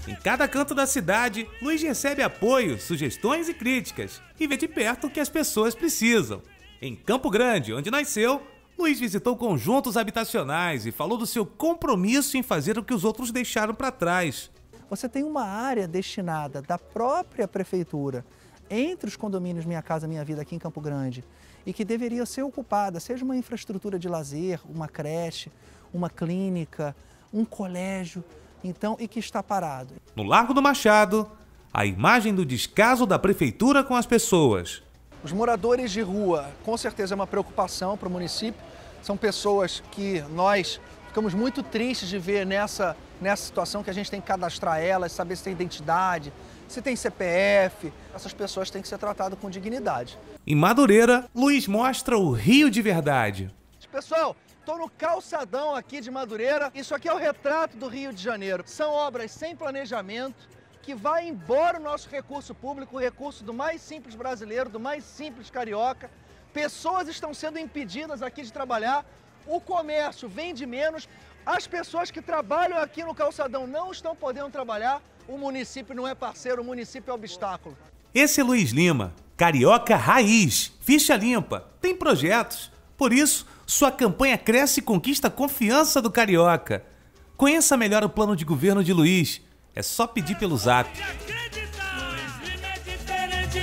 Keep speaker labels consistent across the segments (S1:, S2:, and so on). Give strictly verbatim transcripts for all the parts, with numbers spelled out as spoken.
S1: Em cada canto da cidade, Luiz recebe apoio, sugestões e críticas e vê de perto o que as pessoas precisam. Em Campo Grande, onde nasceu, Luiz visitou conjuntos habitacionais e falou do seu compromisso em fazer o que os outros deixaram para trás.
S2: Você tem uma área destinada da própria prefeitura entre os condomínios Minha Casa Minha Vida aqui em Campo Grande e que deveria ser ocupada, seja uma infraestrutura de lazer, uma creche, uma clínica, um colégio, então, e que está parado.
S1: No Largo do Machado, a imagem do descaso da prefeitura com as pessoas.
S2: Os moradores de rua, com certeza é uma preocupação para o município, são pessoas que nós ficamos muito tristes de ver nessa, nessa situação, que a gente tem que cadastrar elas, saber se tem identidade, se tem C P F, essas pessoas têm que ser tratadas com dignidade.
S1: Em Madureira, Luiz mostra o Rio de verdade.
S2: Pessoal, estou no calçadão aqui de Madureira, isso aqui é o retrato do Rio de Janeiro. São obras sem planejamento, que vai embora o nosso recurso público, o recurso do mais simples brasileiro, do mais simples carioca. Pessoas estão sendo impedidas aqui de trabalhar, o comércio vende menos, as pessoas que trabalham aqui no calçadão não estão podendo trabalhar, o município não é parceiro, o município é obstáculo.
S1: Esse é Luiz Lima, carioca raiz, ficha limpa, tem projetos. Por isso, sua campanha cresce e conquista a confiança do carioca. Conheça melhor o plano de governo de Luiz. É só pedir pelo Zap.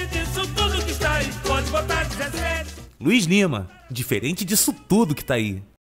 S1: Luiz Lima, diferente disso tudo que tá aí.